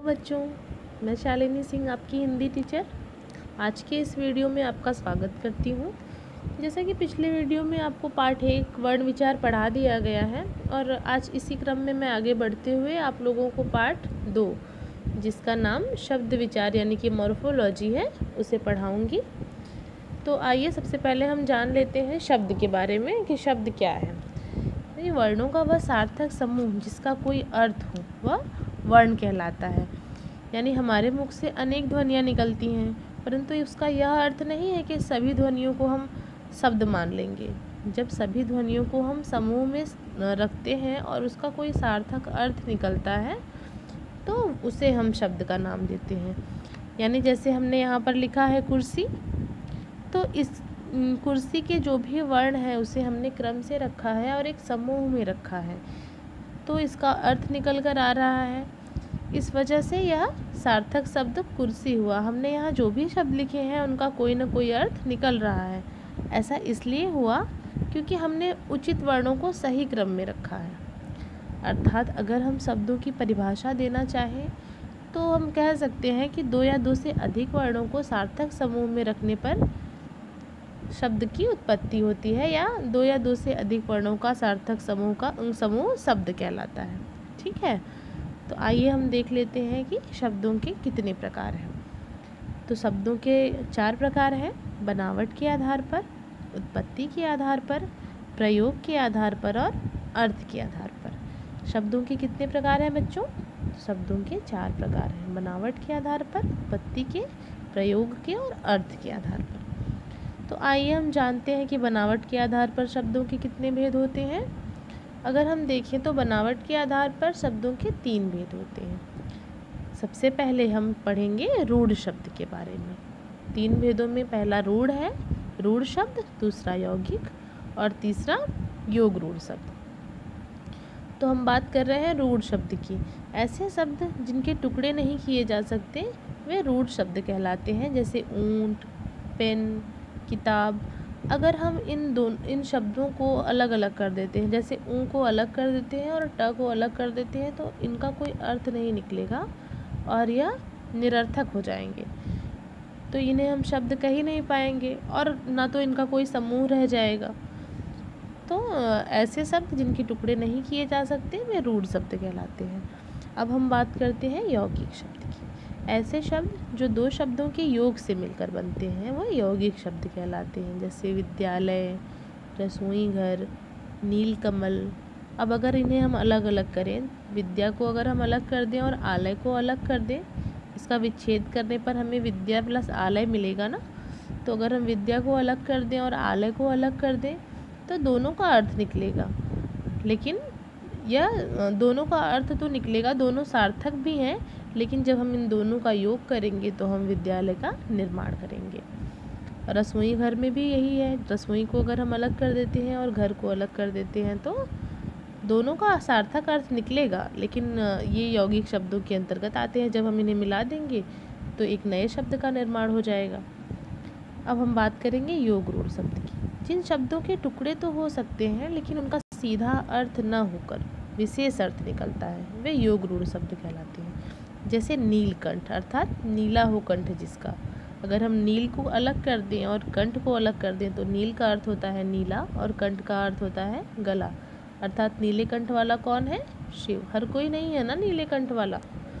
बच्चों, मैं शालिनी सिंह आपकी हिंदी टीचर आज के इस वीडियो में आपका स्वागत करती हूँ। जैसा कि पिछले वीडियो में आपको पाठ 1 वर्ण विचार पढ़ा दिया गया है और आज इसी क्रम में मैं आगे बढ़ते हुए आप लोगों को पाठ 2 जिसका नाम शब्द विचार यानी कि मॉर्फोलॉजी है उसे पढ़ाऊँगी। तो आइए सबसे पहले हम जान लेते हैं शब्द के बारे में कि शब्द क्या है। ये वर्णों का वह सार्थक समूह जिसका कोई अर्थ हो वह वर्ण कहलाता है। यानी हमारे मुख से अनेक ध्वनियाँ निकलती हैं, परंतु उसका यह अर्थ नहीं है कि सभी ध्वनियों को हम शब्द मान लेंगे। जब सभी ध्वनियों को हम समूह में रखते हैं और उसका कोई सार्थक अर्थ निकलता है तो उसे हम शब्द का नाम देते हैं। यानी जैसे हमने यहाँ पर लिखा है कुर्सी, तो इस कुर्सी के जो भी वर्ण है उसे हमने क्रम से रखा है और एक समूह में रखा है, तो इसका अर्थ निकल कर आ रहा है। इस वजह से यह सार्थक शब्द कुर्सी हुआ। हमने यहाँ जो भी शब्द लिखे हैं उनका कोई ना कोई अर्थ निकल रहा है। ऐसा इसलिए हुआ क्योंकि हमने उचित वर्णों को सही क्रम में रखा है। अर्थात अगर हम शब्दों की परिभाषा देना चाहें तो हम कह सकते हैं कि 2 या 2 से अधिक वर्णों को सार्थक समूह में रखने पर शब्द की उत्पत्ति होती है, या 2 या 2 से अधिक वर्णों का सार्थक समूह शब्द कहलाता है। ठीक है, तो आइए हम देख लेते हैं कि शब्दों के कितने प्रकार हैं। तो शब्दों के 4 प्रकार हैं: बनावट के आधार पर, उत्पत्ति के आधार पर, प्रयोग के आधार पर और अर्थ के आधार पर। शब्दों के कितने प्रकार हैं बच्चों? शब्दों के 4 प्रकार हैं: बनावट के आधार पर, उत्पत्ति के, प्रयोग के और अर्थ के आधार पर। तो आइए हम जानते हैं कि बनावट के आधार पर शब्दों के कितने भेद होते हैं। अगर हम देखें तो बनावट के आधार पर शब्दों के 3 भेद होते हैं। सबसे पहले हम पढ़ेंगे रूढ़ शब्द के बारे में। 3 भेदों में पहला रूढ़ है, रूढ़ शब्द, दूसरा यौगिक और तीसरा योग रूढ़ शब्द। तो हम बात कर रहे हैं रूढ़ शब्द की। ऐसे शब्द जिनके टुकड़े नहीं किए जा सकते वे रूढ़ शब्द कहलाते हैं, जैसे ऊंट, पेन, किताब। अगर हम इन शब्दों को अलग अलग कर देते हैं, जैसे ऊ को अलग कर देते हैं और ट को अलग कर देते हैं, तो इनका कोई अर्थ नहीं निकलेगा और यह निरर्थक हो जाएंगे। तो इन्हें हम शब्द कह ही नहीं पाएंगे और ना तो इनका कोई समूह रह जाएगा। तो ऐसे शब्द जिनके टुकड़े नहीं किए जा सकते वे रूढ़ शब्द कहलाते हैं। अब हम बात करते हैं यौगिक शब्द की। ऐसे शब्द जो 2 शब्दों के योग से मिलकर बनते हैं वह यौगिक शब्द कहलाते हैं, जैसे विद्यालय, रसोई घर, नीलकमल। अब अगर इन्हें हम अलग अलग करें, विद्या को अगर हम अलग कर दें और आलय को अलग कर दें, इसका विच्छेद करने पर हमें विद्या प्लस आलय मिलेगा ना। तो अगर हम विद्या को अलग कर दें और आलय को अलग कर दें तो दोनों का अर्थ निकलेगा, लेकिन यह दोनों का अर्थ तो निकलेगा, दोनों सार्थक भी हैं, लेकिन जब हम इन दोनों का योग करेंगे तो हम विद्यालय का निर्माण करेंगे। रसोई घर में भी यही है, रसोई को अगर हम अलग कर देते हैं और घर को अलग कर देते हैं तो दोनों का सार्थक अर्थ निकलेगा, लेकिन ये यौगिक शब्दों के अंतर्गत आते हैं। जब हम इन्हें मिला देंगे तो एक नए शब्द का निर्माण हो जाएगा। अब हम बात करेंगे योग रूढ़ शब्द की। जिन शब्दों के टुकड़े तो हो सकते हैं लेकिन उनका सीधा अर्थ न होकर विशेष अर्थ निकलता है वे योग रूढ़ शब्द कहलाते हैं। जैसे नीलकंठ, अर्थात नीला हो कंठ जिसका। अगर हम नील को अलग कर दें और कंठ को अलग कर दें तो नील का अर्थ होता है नीला और कंठ का अर्थ होता है गला। अर्थात नीले कंठ वाला कौन है? शिव। हर कोई नहीं है ना नीले कंठ वाला।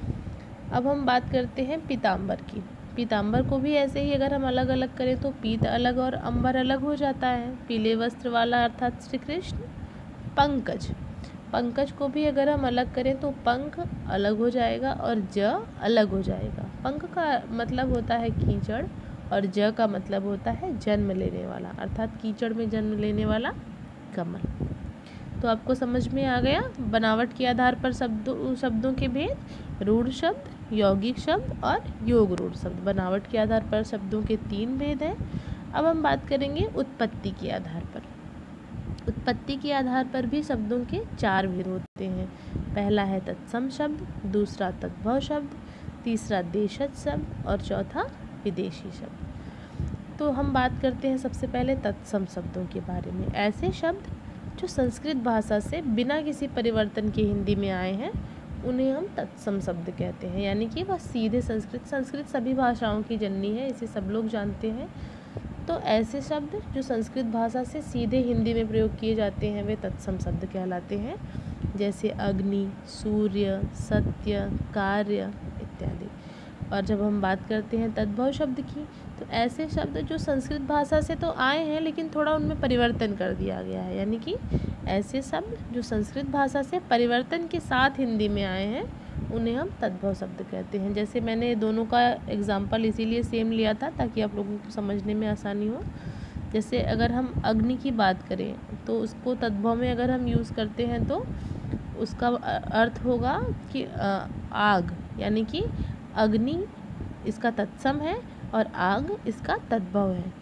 अब हम बात करते हैं पीताम्बर की। पीताम्बर को भी ऐसे ही अगर हम अलग अलग करें तो पीत अलग और अंबर अलग हो जाता है। पीले वस्त्र वाला अर्थात श्री कृष्ण। पंकज, पंकज को भी अगर हम अलग करें तो पंख अलग हो जाएगा और ज अलग हो जाएगा। पंख का मतलब होता है कीचड़ और ज का मतलब होता है जन्म लेने वाला, अर्थात कीचड़ में जन्म लेने वाला कमल। तो आपको समझ में आ गया बनावट के आधार पर शब्दों के भेद: रूढ़ शब्द, यौगिक शब्द और योग रूढ़ शब्द। बनावट के आधार पर शब्दों के 3 भेद हैं। अब हम बात करेंगे उत्पत्ति के आधार पर। उत्पत्ति के आधार पर भी शब्दों के 4 भेद होते हैं। पहला है तत्सम शब्द, दूसरा तद्भव शब्द, तीसरा देशज शब्द और चौथा विदेशी शब्द। तो हम बात करते हैं सबसे पहले तत्सम शब्दों के बारे में। ऐसे शब्द जो संस्कृत भाषा से बिना किसी परिवर्तन के हिंदी में आए हैं उन्हें हम तत्सम शब्द कहते हैं, यानी कि वह सीधे संस्कृत सभी भाषाओं की जननी है, इसे सब लोग जानते हैं। तो ऐसे शब्द जो संस्कृत भाषा से सीधे हिंदी में प्रयोग किए जाते हैं वे तत्सम शब्द कहलाते हैं, जैसे अग्नि, सूर्य, सत्य, कार्य इत्यादि। और जब हम बात करते हैं तद्भव शब्द की, तो ऐसे शब्द जो संस्कृत भाषा से तो आए हैं लेकिन थोड़ा उनमें परिवर्तन कर दिया गया है, यानी कि ऐसे शब्द जो संस्कृत भाषा से परिवर्तन के साथ हिंदी में आए हैं उन्हें हम तद्भव शब्द कहते हैं। जैसे मैंने दोनों का एग्जाम्पल इसीलिए सेम लिया था ताकि आप लोगों को समझने में आसानी हो। जैसे अगर हम अग्नि की बात करें तो उसको तद्भव में अगर हम यूज़ करते हैं तो उसका अर्थ होगा कि आग, यानी कि अग्नि इसका तत्सम है और आग इसका तद्भव है।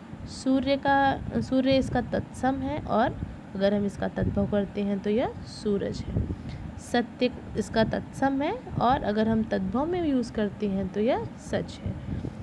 सूर्य इसका तत्सम है और अगर हम इसका तद्भव करते हैं तो यह सूरज है। सत्य इसका तत्सम है और अगर हम तद्भव में यूज़ करते हैं तो यह सच है।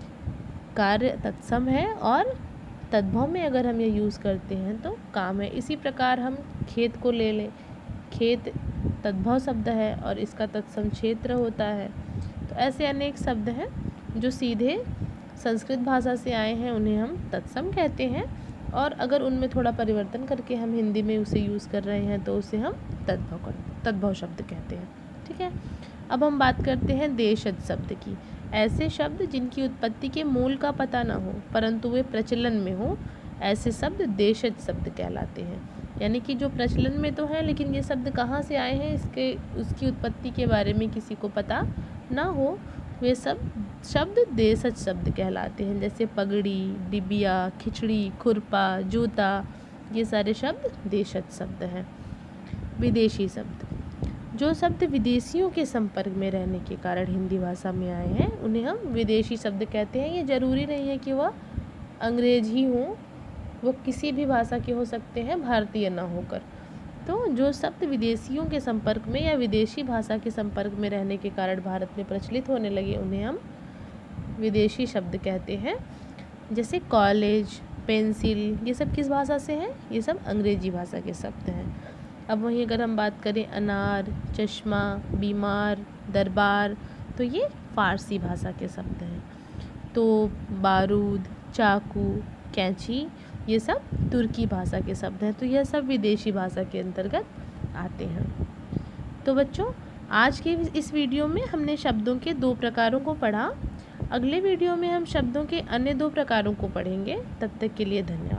कार्य तत्सम है और तद्भव में अगर हम यह यूज़ करते हैं तो काम है। इसी प्रकार हम खेत को ले लें, खेत तद्भव शब्द है और इसका तत्सम क्षेत्र होता है। तो ऐसे अनेक शब्द हैं जो सीधे संस्कृत भाषा से आए हैं, उन्हें हम तत्सम कहते हैं, और अगर उनमें थोड़ा परिवर्तन करके हम हिंदी में उसे यूज़ कर रहे हैं तो उसे हम तद्भव शब्द कहते हैं। ठीक है, अब हम बात करते हैं देशज शब्द की। ऐसे शब्द जिनकी उत्पत्ति के मूल का पता न हो परंतु वे प्रचलन में हो, ऐसे शब्द देशज शब्द कहलाते हैं। यानी कि जो प्रचलन में तो है लेकिन ये शब्द कहाँ से आए हैं उसकी उत्पत्ति के बारे में किसी को पता ना हो, वे सब शब्द देशज शब्द कहलाते हैं। जैसे पगड़ी, डिबिया, खिचड़ी, खुरपा, जूता, ये सारे शब्द देशज शब्द हैं। विदेशी शब्द, जो शब्द विदेशियों के संपर्क में रहने के कारण हिंदी भाषा में आए हैं उन्हें हम विदेशी शब्द कहते हैं। ये ज़रूरी नहीं है कि वह अंग्रेजी हों, वो किसी भी भाषा के हो सकते हैं भारतीय ना होकर। तो जो शब्द विदेशियों के संपर्क में या विदेशी भाषा के संपर्क में रहने के कारण भारत में प्रचलित होने लगे उन्हें हम विदेशी शब्द कहते हैं। जैसे कॉलेज, पेंसिल, ये सब किस भाषा से हैं? ये सब अंग्रेजी भाषा के शब्द हैं। अब वहीं अगर हम बात करें अनार, चश्मा, बीमार, दरबार, तो ये फारसी भाषा के शब्द हैं। तो बारूद, चाकू, कैंची, ये सब तुर्की भाषा के शब्द हैं। तो यह सब विदेशी भाषा के अंतर्गत आते हैं। तो बच्चों, आज के इस वीडियो में हमने शब्दों के 2 प्रकारों को पढ़ा। अगले वीडियो में हम शब्दों के अन्य 2 प्रकारों को पढ़ेंगे। तब तक के लिए धन्यवाद।